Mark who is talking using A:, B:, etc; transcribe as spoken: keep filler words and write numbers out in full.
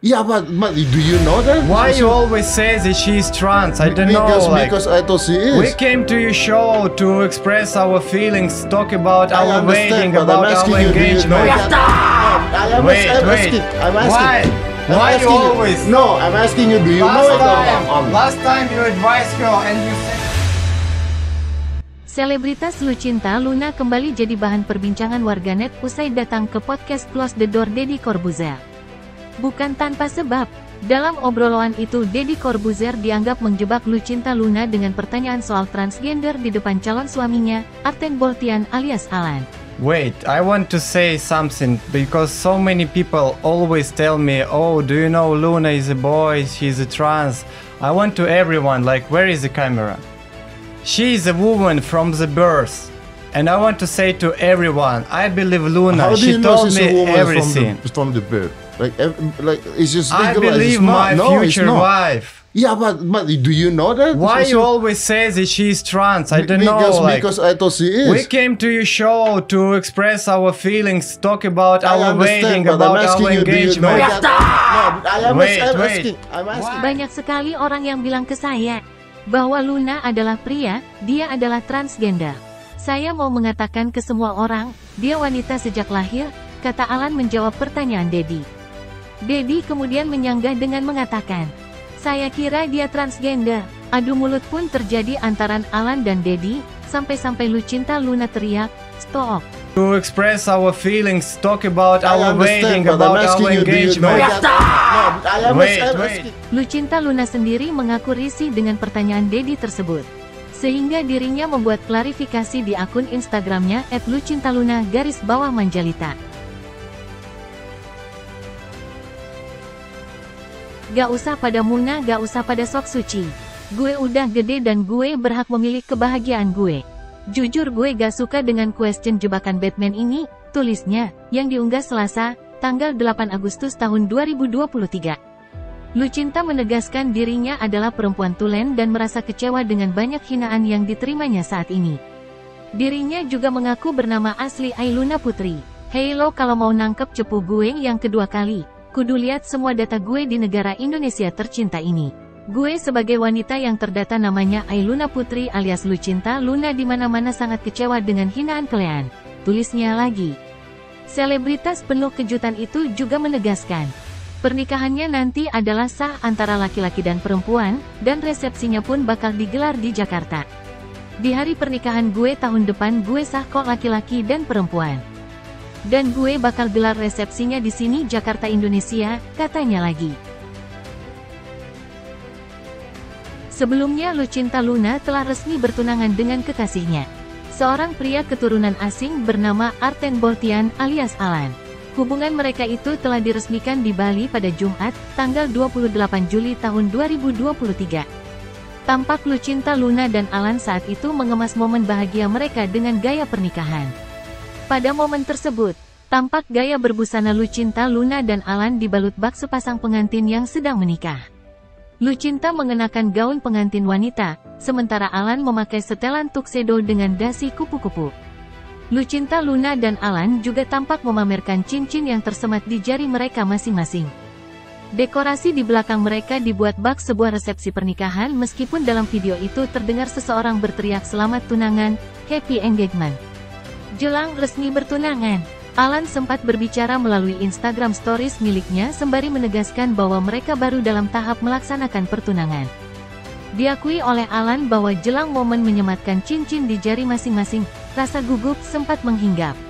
A: Yeah, but, but do you know that?
B: Why
A: She-
B: you always say that she's trans? I don't know.
A: Because,
B: Like,
A: because I thought she is.
B: we came to your show to express our feelings, talk about
A: I
B: our
A: understand,
B: wedding,
A: but I'm
B: about
A: asking
B: our
A: you, do you know
B: engagement.
A: that? I am
B: Wait,
A: I'm
B: wait.
A: asking. I'm asking.
B: Why?
A: I'm
B: Why you
A: asking
B: always?
A: No, I'm asking you. Do you know
B: Last
A: it? or
B: time,
A: not?
B: last time you advised her and you said.
C: Selebritas Lucinta Luna kembali jadi bahan perbincangan warganet usai datang ke podcast Close the Door Deddy Corbuzier. Bukan tanpa sebab, dalam obrolan itu Deddy Corbuzier dianggap menjebak Lucinta Luna dengan pertanyaan soal transgender di depan calon suaminya, Arten Boltian alias Alan.
B: Wait, I want to say something because so many people always tell me, oh, do you know Luna is a boy, she's a trans. I want to everyone, like, where is the camera? She is a woman from the birth. And I want to say to everyone, I believe Luna,
A: How do
B: she
A: you know
B: told
A: she's a
B: me
A: woman
B: everything.
A: from the, from the birth? Like, ev- like it's just
B: I
A: legalized.
B: believe
A: It's not.
B: my
A: No, it's
B: future
A: not.
B: wife.
A: Yeah, but, but do you know that?
B: Why
A: She-
B: you always say that she's trans? I don't
A: because,
B: know. Like,
A: Because I thought she is.
B: we came to your show to express our feelings, talk about
A: I
B: our
A: understand,
B: wedding,
A: but I'm
B: about
A: asking
B: our
A: you, do you know
B: engagement.
A: that? No, I am
B: Wait,
A: I'm
B: wait.
A: asking. I'm asking.
C: Banyak sekali orang yang bilang ke saya bahwa Luna adalah pria, dia adalah transgender. Saya mau mengatakan ke semua orang, dia wanita sejak lahir, kata Alan menjawab pertanyaan Deddy. Deddy kemudian menyanggah dengan mengatakan, saya kira dia transgender. Adu mulut pun terjadi antara Alan dan Deddy, sampai-sampai Lucinta Luna teriak, stop.
B: To express our feelings, talk about
A: I
B: our
A: understand,
B: wedding,
A: but I'm
B: about
A: asking
B: our
A: you, do you know
B: engagement.
A: that? No, I am
B: Wait,
A: I'm
B: wait.
A: asking.
C: Lucinta Luna sendiri mengaku risih dengan pertanyaan Deddy tersebut. Sehingga dirinya membuat klarifikasi di akun Instagramnya et lucintaluna garis bawah manjalita. Gak usah pada Muna, gak usah pada sok suci. Gue udah gede dan gue berhak memilih kebahagiaan gue. Jujur gue gak suka dengan question jebakan Batman ini, tulisnya, yang diunggah Selasa, tanggal delapan Agustus tahun dua ribu dua puluh tiga. Lucinta menegaskan dirinya adalah perempuan tulen dan merasa kecewa dengan banyak hinaan yang diterimanya saat ini. Dirinya juga mengaku bernama asli Ailuna Putri. Hey lo, kalau mau nangkep cepu gue yang kedua kali, kudu lihat semua data gue di negara Indonesia tercinta ini. Gue sebagai wanita yang terdata namanya Ailuna Putri alias Lucinta Luna di mana-mana sangat kecewa dengan hinaan kalian. Tulisnya lagi. Selebritas penuh kejutan itu juga menegaskan, pernikahannya nanti adalah sah antara laki-laki dan perempuan, dan resepsinya pun bakal digelar di Jakarta. Di hari pernikahan gue tahun depan gue sah kok laki-laki dan perempuan. Dan gue bakal gelar resepsinya di sini Jakarta Indonesia, katanya lagi. Sebelumnya Lucinta Luna telah resmi bertunangan dengan kekasihnya, seorang pria keturunan asing bernama Arten Boltian alias Alan. Hubungan mereka itu telah diresmikan di Bali pada Jumat, tanggal dua puluh delapan Juli tahun dua ribu dua puluh tiga. Tampak Lucinta Luna dan Alan saat itu mengemas momen bahagia mereka dengan gaya pernikahan. Pada momen tersebut, tampak gaya berbusana Lucinta Luna dan Alan dibalut bak sepasang pengantin yang sedang menikah. Lucinta mengenakan gaun pengantin wanita, sementara Alan memakai setelan tuxedo dengan dasi kupu-kupu. Lucinta Luna dan Alan juga tampak memamerkan cincin yang tersemat di jari mereka masing-masing. Dekorasi di belakang mereka dibuat bak sebuah resepsi pernikahan meskipun dalam video itu terdengar seseorang berteriak selamat tunangan, happy engagement. Jelang resmi bertunangan, Alan sempat berbicara melalui Instagram Stories miliknya sembari menegaskan bahwa mereka baru dalam tahap melaksanakan pertunangan. Diakui oleh Alan bahwa jelang momen menyematkan cincin di jari masing-masing, rasa gugup sempat menghinggap.